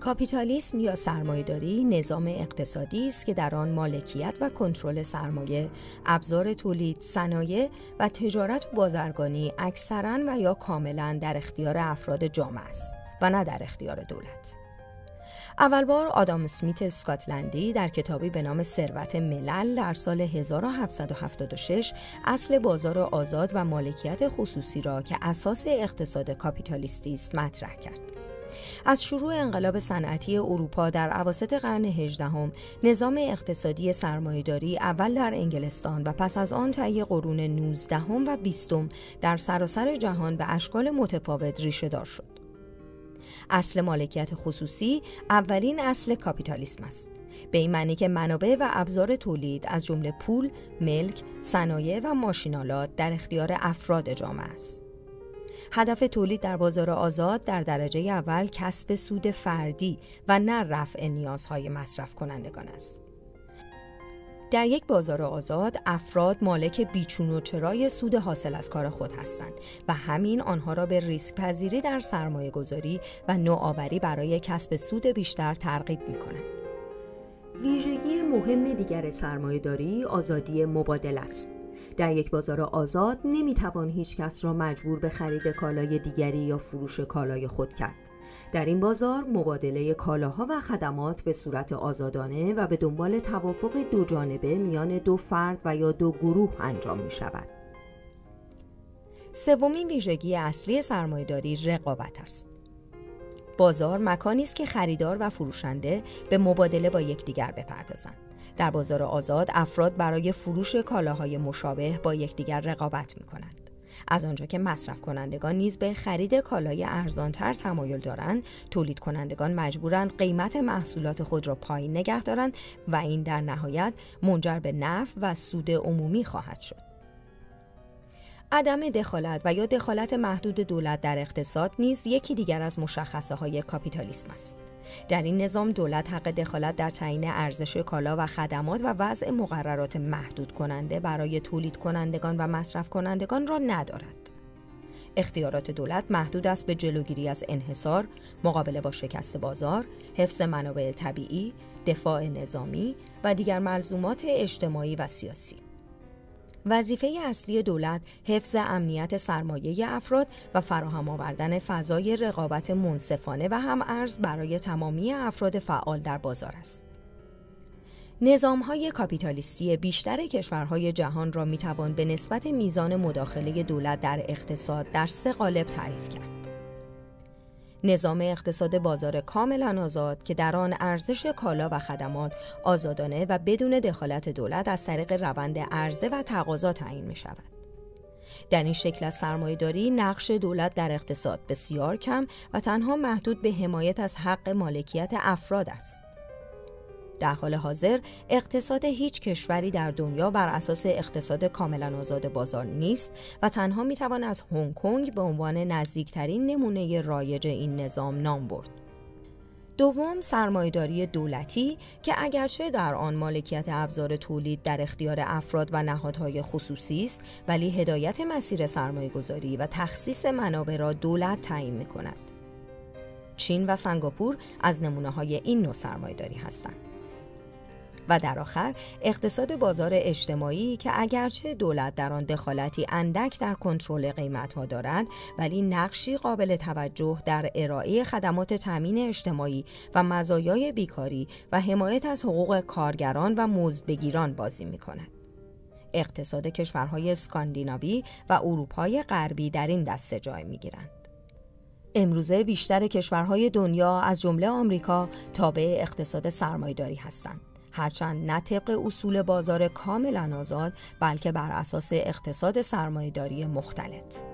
کاپیتالیسم یا سرمایه‌داری نظام اقتصادی است که در آن مالکیت و کنترل سرمایه، ابزار تولید، صنایع و تجارت و بازرگانی اکثراً و یا کاملاً در اختیار افراد جامعه است و نه در اختیار دولت. اول بار آدام اسمیت اسکاتلندی در کتابی به نام ثروت ملل در سال 1776 اصل بازار آزاد و مالکیت خصوصی را که اساس اقتصاد کاپیتالیستی است مطرح کرد. از شروع انقلاب صنعتی اروپا در اواسط قرن 18 نظام اقتصادی سرمایه‌داری اول در انگلستان و پس از آن طی قرون 19 و 20 در سراسر جهان به اشکال متفاوت ریشه‌دار شد. اصل مالکیت خصوصی اولین اصل کاپیتالیسم است، به این معنی که منابع و ابزار تولید از جمله پول، ملک، صنایع و ماشین‌آلات در اختیار افراد جامعه است. هدف تولید در بازار آزاد در درجه اول کسب سود فردی و نه رفع نیازهای مصرف کنندگان است. در یک بازار آزاد افراد مالک بیچون و چرای سود حاصل از کار خود هستند و همین آنها را به ریسک پذیری در سرمایه گذاری و نوآوری برای کسب سود بیشتر ترغیب می کند. ویژگی مهم دیگر سرمایه‌داری آزادی مبادله است. در یک بازار آزاد نمیتوان هیچ کس را مجبور به خرید کالای دیگری یا فروش کالای خود کرد. در این بازار مبادله کالاها و خدمات به صورت آزادانه و به دنبال توافق دو جانبه میان دو فرد و یا دو گروه انجام می شود. سومین ویژگی اصلی سرمایه‌داری رقابت است. بازار مکانی است که خریدار و فروشنده به مبادله با یکدیگر بپردازند. در بازار آزاد افراد برای فروش کالاهای مشابه با یکدیگر رقابت می‌کنند. از آنجا که مصرف کنندگان نیز به خرید کالای ارزان‌تر تمایل دارند، تولید کنندگان مجبورند قیمت محصولات خود را پایین نگه دارند و این در نهایت منجر به نفع و سود عمومی خواهد شد. عدم دخالت و یا دخالت محدود دولت در اقتصاد نیز یکی دیگر از مشخصه‌های کاپیتالیسم است. در این نظام دولت حق دخالت در تعیین ارزش کالا و خدمات و وضع مقررات محدود کننده برای تولید کنندگان و مصرف کنندگان را ندارد. اختیارات دولت محدود است به جلوگیری از انحصار، مقابله با شکست بازار، حفظ منابع طبیعی، دفاع نظامی و دیگر ملزومات اجتماعی و سیاسی. وظیفه اصلی دولت حفظ امنیت سرمایه افراد و فراهم آوردن فضای رقابت منصفانه و هم‌ارز برای تمامی افراد فعال در بازار است. نظام‌های کاپیتالیستی بیشتر کشورهای جهان را می‌توان به نسبت میزان مداخله دولت در اقتصاد در 3 قالب تعریف کرد. نظام اقتصاد بازار کاملا آزاد که در آن ارزش کالا و خدمات آزادانه و بدون دخالت دولت از طریق روند عرضه و تقاضا تعیین می شود. در این شکل از سرمایه‌داری نقش دولت در اقتصاد بسیار کم و تنها محدود به حمایت از حق مالکیت افراد است. در حال حاضر اقتصاد هیچ کشوری در دنیا بر اساس اقتصاد کاملا آزاد بازار نیست و تنها میتوان از هنگ کنگ به عنوان نزدیکترین نمونه رایج این نظام نام برد. دوم، سرمایه‌داری دولتی که اگرچه در آن مالکیت ابزار تولید در اختیار افراد و نهادهای خصوصی است، ولی هدایت مسیر سرمایه‌گذاری و تخصیص منابع را دولت تعیین می‌کند. چین و سنگاپور از نمونه‌های این نوع سرمایه‌داری هستند. و در آخر اقتصاد بازار اجتماعی که اگرچه دولت در آن دخالتی اندک در کنترل قیمت‌ها دارد، ولی نقشی قابل توجه در ارائه خدمات تامین اجتماعی و مزایای بیکاری و حمایت از حقوق کارگران و مزدبگیران بازی می‌کند. اقتصاد کشورهای اسکاندیناوی و اروپای غربی در این دسته جای می‌گیرند. امروزه بیشتر کشورهای دنیا از جمله آمریکا تابع اقتصاد سرمایه‌داری هستند. هرچند نه طبق اصول بازار کاملا آزاد، بلکه بر اساس اقتصاد سرمایه‌داری مختلط.